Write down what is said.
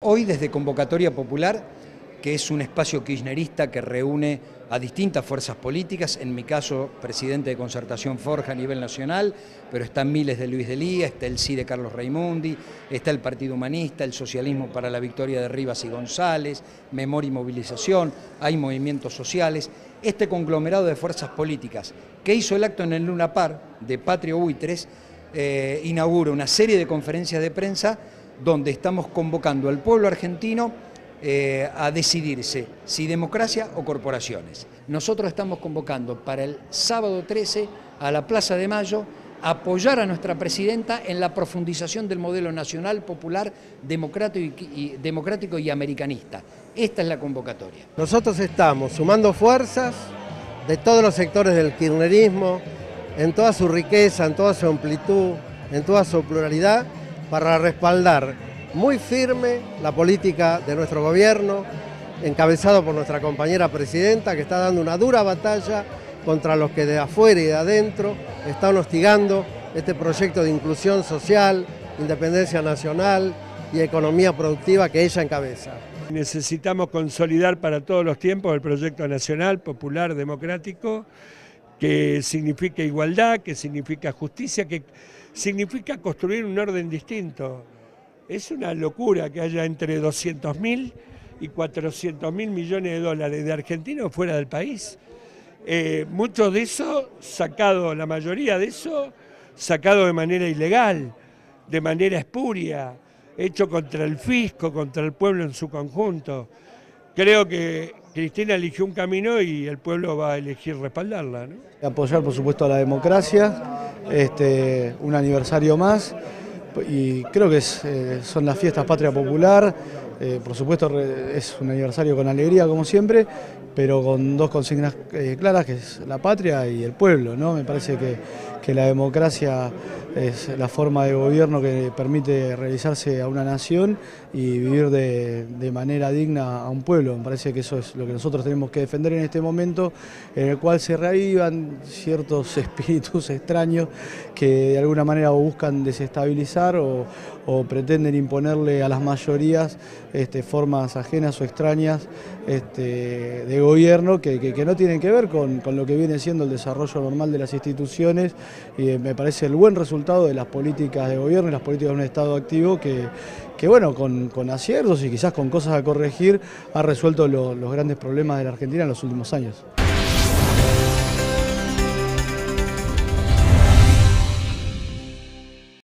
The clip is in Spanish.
Hoy desde Convocatoria Popular, que es un espacio kirchnerista que reúne a distintas fuerzas políticas, en mi caso presidente de Concertación Forja a nivel nacional, pero están Miles de Luis de Lía, está el Sí de Carlos Raimundi, está el Partido Humanista, el Socialismo para la Victoria de Rivas y González, Memoria y Movilización, hay movimientos sociales. Este conglomerado de fuerzas políticas que hizo el acto en el Luna Park de Patrio Buitres inaugura una serie de conferencias de prensa donde estamos convocando al pueblo argentino a decidirse si democracia o corporaciones. Nosotros estamos convocando para el sábado 13 a la Plaza de Mayo a apoyar a nuestra presidenta en la profundización del modelo nacional, popular, democrático y americanista. Esta es la convocatoria. Nosotros estamos sumando fuerzas de todos los sectores del kirchnerismo, en toda su riqueza, en toda su amplitud, en toda su pluralidad, para respaldar muy firme la política de nuestro gobierno, encabezado por nuestra compañera presidenta, que está dando una dura batalla contra los que de afuera y de adentro están hostigando este proyecto de inclusión social, independencia nacional y economía productiva que ella encabeza. Necesitamos consolidar para todos los tiempos el proyecto nacional, popular, democrático, que significa igualdad, que significa justicia, que significa construir un orden distinto. Es una locura que haya entre 200.000 y 400.000 millones de dólares de argentinos fuera del país. Mucho de eso sacado, la mayoría de eso sacado de manera ilegal, de manera espuria, hecho contra el fisco, contra el pueblo en su conjunto. Creo que Cristina eligió un camino y el pueblo va a elegir respaldarla, ¿no? Apoyar, por supuesto, a la democracia, un aniversario más. Y creo que son las fiestas Patria Popular, por supuesto es un aniversario con alegría como siempre, pero con dos consignas claras, que es la patria y el pueblo, ¿no? Me parece que la democracia es la forma de gobierno que permite realizarse a una nación y vivir de manera digna a un pueblo. Me parece que eso es lo que nosotros tenemos que defender en este momento, en el cual se reavivan ciertos espíritus extraños que de alguna manera buscan desestabilizar o pretenden imponerle a las mayorías formas ajenas o extrañas de gobierno que no tienen que ver con lo que viene siendo el desarrollo normal de las instituciones, y me parece el buen resultado de las políticas de gobierno y las políticas de un Estado activo que bueno, con aciertos y quizás con cosas a corregir, ha resuelto los grandes problemas de la Argentina en los últimos años.